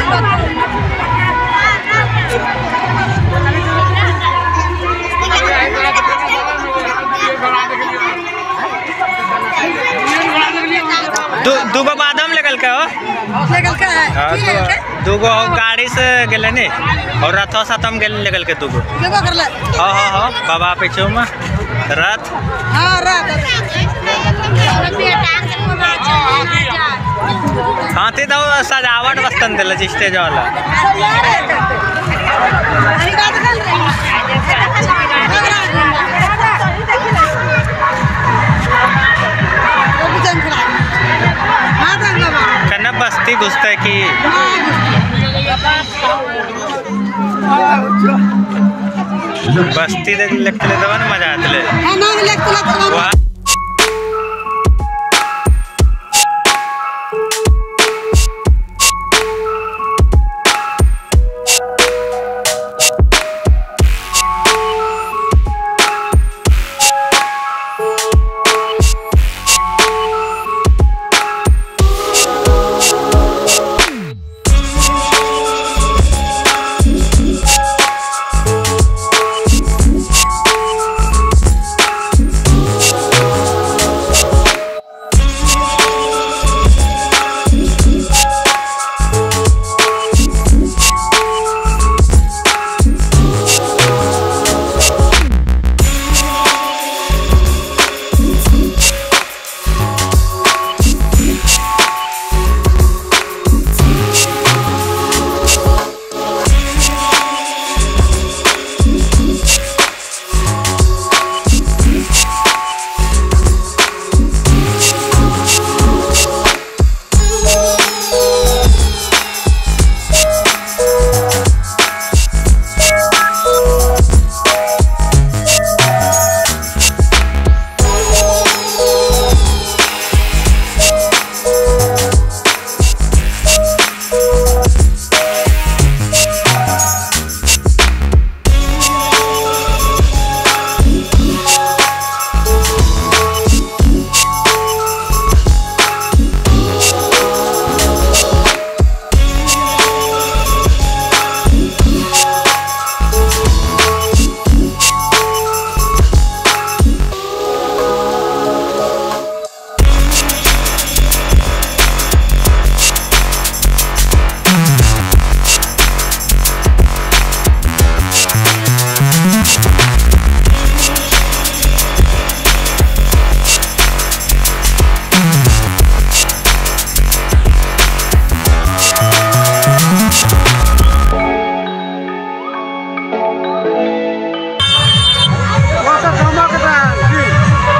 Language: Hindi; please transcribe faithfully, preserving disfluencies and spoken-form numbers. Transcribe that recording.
दूगो बादाम लेगल के हो लेगल के है दूगो गाड़ी से गेले ने और रथो साथम गेले लेगल के दूगो लेगो करले हां हां हां बाबा पीछे में रथ हां रथ हाथी दो सजावट वस्तन देले स्टेज वाला कन्ना बस्ती घुसता है कि बस्ती देख लेते ले मजा आते ले